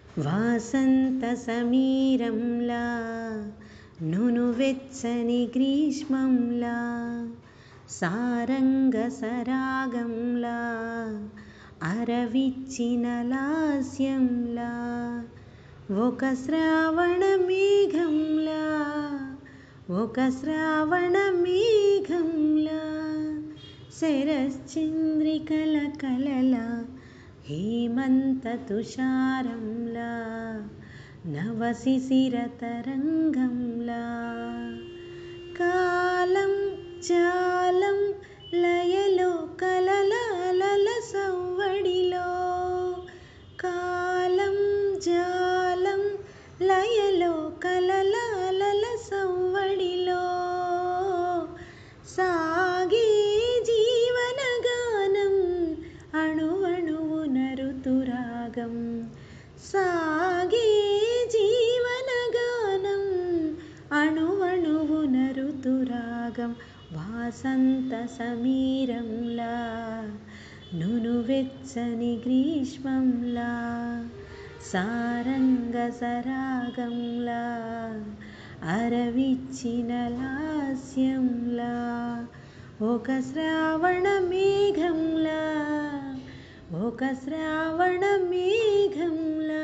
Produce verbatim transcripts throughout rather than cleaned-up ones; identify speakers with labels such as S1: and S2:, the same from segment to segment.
S1: వాసంత సమీరంలా నునువెచ్చని గ్రీష్మంలా సారంగ సరాగంలా అరవిచ్చిన లాస్యంలా ఒక శ్రావణ మేఘంలా ఒక శ్రావణ మేఘంలా శరశ్చంద్రికల కలలా హేమంత తుషారంలా నవశిశిర తరంగంలా కాలం జాలం లయలో కలలాలల సవ్వడిలో కాలం జాలం లయలో కలలాలల సవ్వడిలో సాగే జీవనగానం అణువణువున ఋతురాగం సాగే జీవనగానం అణువణువున ఋతురాగం వాసంత సమీరంలా నునువెచ్చని గ్రీష్మంలా సారంగ సరాగంలా అరవిచ్చిన లాస్యంలా ఒక శ్రావణ మేఘంలా ఒక శ్రావణ మేఘంలా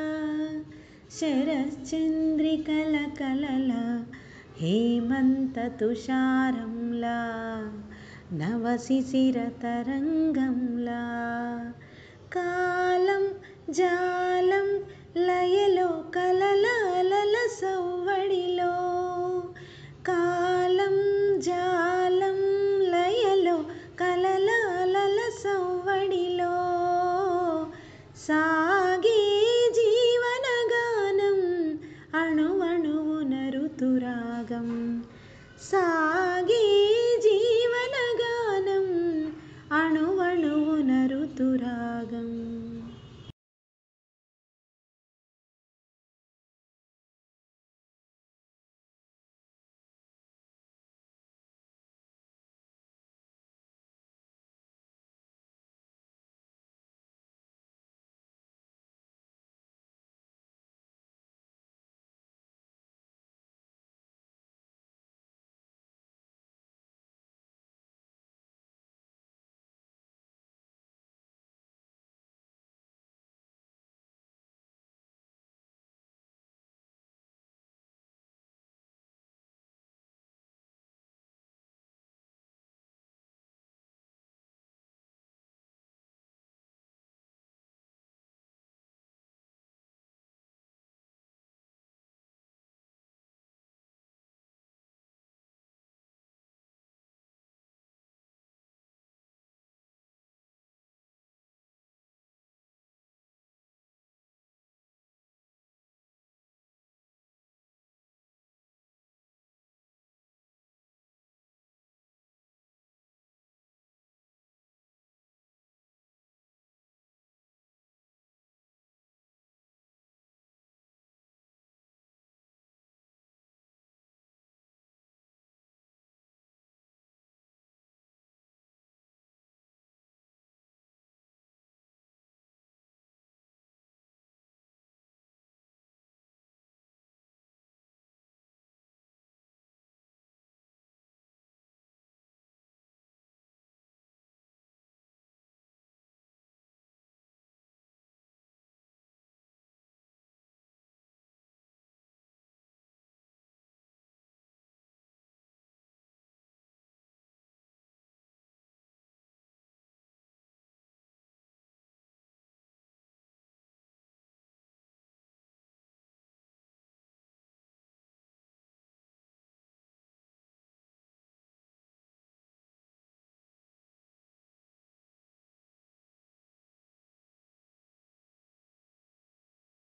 S1: శరశ్చంద్రికల కలలా హేమంత తుషారంలా నవశిశిర తరంగంలా కాలం జాలం లయలో కలలాలల సవ్వడిలో